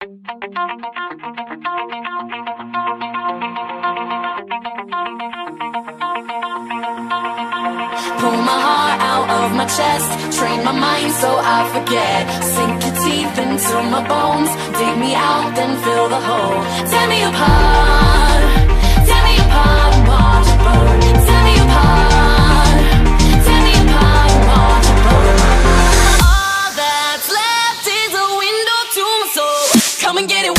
Pull my heart out of my chest, train my mind so I forget. Sink your teeth into my bones, dig me out, then fill the hole. Tear me apart and watch it burn. Tear me apart and watch it burn. All that's left is a window to my soul. Come and get it.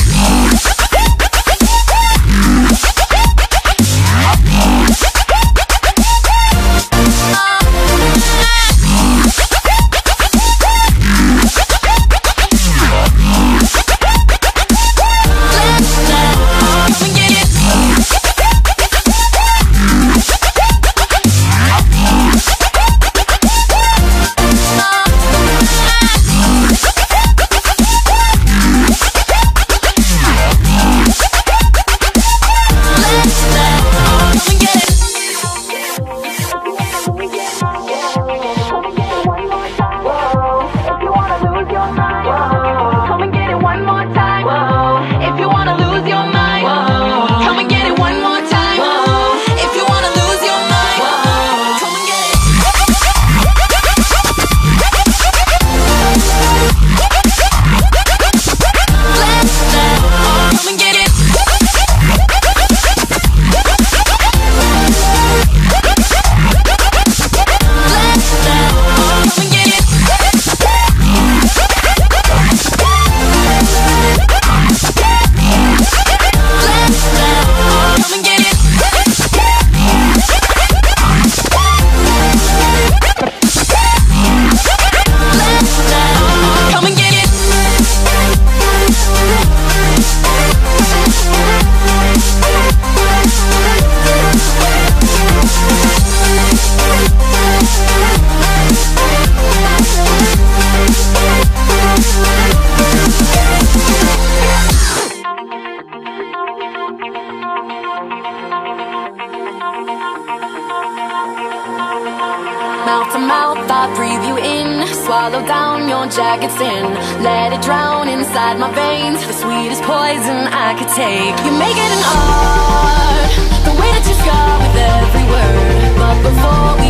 Mouth to mouth, I breathe you in. Swallow down your jagged sin. Let it drown inside my veins. The sweetest poison I could take. You make it an art, the way that you scar with every word. But before we